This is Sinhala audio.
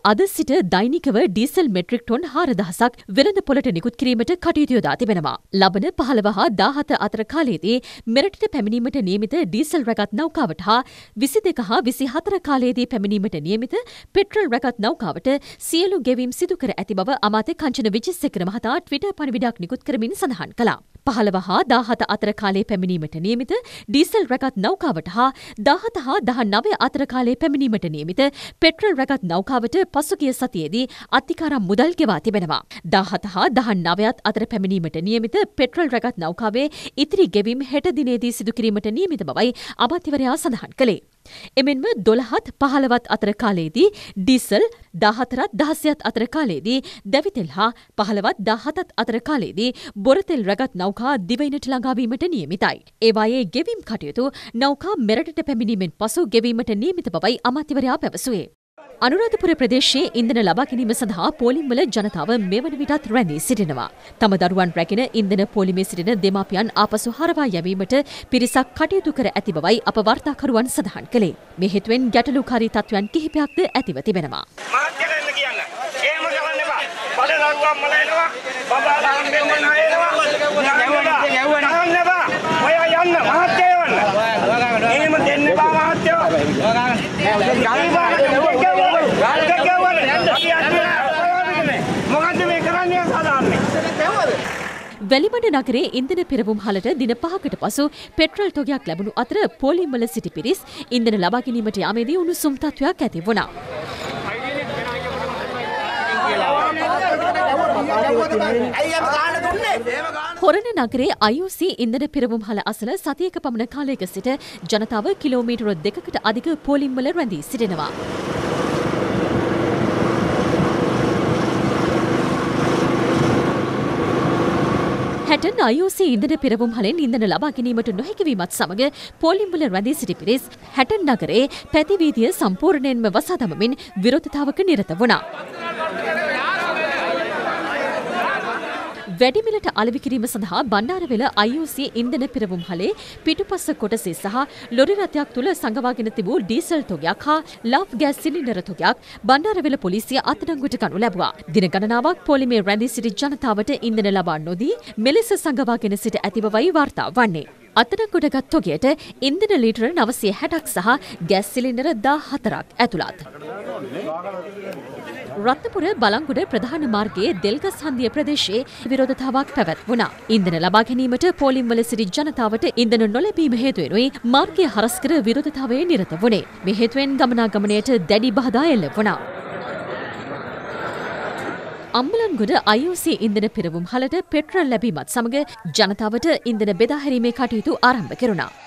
අද සිට දෛනිකව ඩීසල් මෙට්‍රික් ටොන් 4000ක් වෙළඳ පොළට නිකුත් කිරීමට කටයුතු යොදා තිබෙනවා. ලබන 15 හා 17 අතර කාලයේදී මෙරටට පැමිණීමට නියමිත ඩීසල් රැගත් නෞකාවට හා 22 හා 24 කාලයේදී පැමිණීමට නියමිත පෙට්‍රල් රැගත් නෞකාවට සියලු ගෙවීම් සිදු කර ඇති බව අමාත්‍ය කංචන විජේසේකර මහතා ට්විටර් පණිවිඩයක් නිකුත් කරමින් සඳහන් කළා. 15 හා 17 අතර කාලයේ පැමිණීමට නියමිත ඩීසල් රැගත් නෞකාවට හා 17 හා 19 අතර කාලයේ පැමිණීමට නියමිත පෙට්‍රල් රැගත් නෞකාවට පසුගිය සතියේදී අතිකාරම් මුදල් ගෙවා තිබෙනවා. 17 හා 19ත් අතර පැමිණීමට නියමිත පෙට්‍රල් රැගත් නෞකාවේ ඉතිරි ගෙවීම් හෙට දිනේදී සිදු කිරීමට නියමිත බවයි අමාත්‍යවරයා සඳහන් කළේ. එමෙන්ම 12ත් 15ත් අතර කාලයේදී ඩීසල් 14ත් 16ත් අතර කාලයේදී දැවිතෙල් හා 15ත් 17ත් අතර කාලයේදී බොරතෙල් රැගත් නෞකා දිවයිනට ළඟාවීමට නියමිතයි. ඒවායේ ගෙවීම් කටයුතු නෞකා මෙරටට පැමිණීමෙන් පසු ගෙවීමට නියමිත බවයි අමාත්‍යවරයා පැවසුවේ. අනුරාධපුර ප්‍රදේශයේ ඉන්ධන ලබා ගැනීම සඳහා පෝලිම්වල ජනතාව මෙවන විටත් රැඳී සිටිනවා. තම දරුවන් රැගෙන ඉන්ධන පෝලිමේ සිටින දෙමාපියන් ආපසු හරවා යැවීමට පිරිසක් කටයුතු කර ඇති බවයි අප වාර්තාකරුවන් සඳහන් කළේ. මේ හේතුවෙන් ගැටලුකාරී තත්ත්වයන් කිහිපයක්ද ඇතිව තිබෙනවා. වැලිමඩ නගරයේ ඉන්ධන පෙරවුම් හලට දින 5කට පසු පෙට්‍රල් තොගයක් ලැබුණු අතර පෝලිම්වල සිටි පිරිස් ඉන්ධන ලබා ගැනීමට යාමේදී උණුසුම් තත්ත්වයක් ඇති වුණා. හොරණ නගරයේ IOC ඉන්ධන පෙරවුම් හල අසල සතියක පමණ කාලයක සිට ජනතාව කිලෝමීටර 2කට අධික පෝලිම්වල රැඳී සිටිනවා. හැටන් IOC ඉන්ධන පෙරවුම් හලෙන් ඉන්ධන ලබා ගැනීමට නොහැකිවීමත් සමග පෝලිම්වල රැඳී සිටි පිරිස් හැටන් නගරයේ පැති වීදිය සම්පූර්ණයෙන්ම වසා දමමින් විරෝධතාවක නිරත වුණා. වැඩිමිලට අලෙවි කිරීම සඳහා බණ්ඩාරවෙල IOC ඉන්ධන පෙරවුම් හලේ පිටුපස කොටසේ සහ ලොරි රථයක් තුළ සංගවාගෙන තිබූ ඩීසල් තොගයක් හා ලාව් ගෑස් සිලින්ඩර තොගයක් බණ්ඩාරවෙල පොලිසිය අත්අඩංගුවට ගනු ලැබුවා. දින ගණනාවක් පොලිමේ රැඳී සිටි ජනතාවට ඉන්ධන ලබා නොදී මෙලෙස සංගවාගෙන සිට ඇති බවයි වාර්තා වන්නේ. අත්අඩංගුවටගත් තොගයට ඉන්ධන ලීටර 960ක් සහ ගෑස් සිලින්ඩර 14ක් ඇතුළත්. රත්නපුර බලංගොඩ ප්‍රධාන මාර්ගයේ දෙල්ගස් හන්දිය ප්‍රදේශයේ විරෝධතාවක් පැවැත්වුණා. ඉන්ධන ලබා ගැනීමට පෝලිම්වල සිටි ජනතාවට ඉන්ධන නොලැබීම හේතුවෙනුයි මාර්ගය හරස් කර විරෝධතාවයේ නිරත වුණේ. මේ හේතුවෙන් ගමනාගමනයට දැඩි බාධා එල්ල වුණා. අම්බලන්ගොඩ IOC ඉන්ධන පෙරවුම් හලට පෙට්‍රල් ලැබීමත් සමග ජනතාවට ඉන්ධන බෙදා හැරීමේ කටයුතු ආරම්භ කෙරුණා.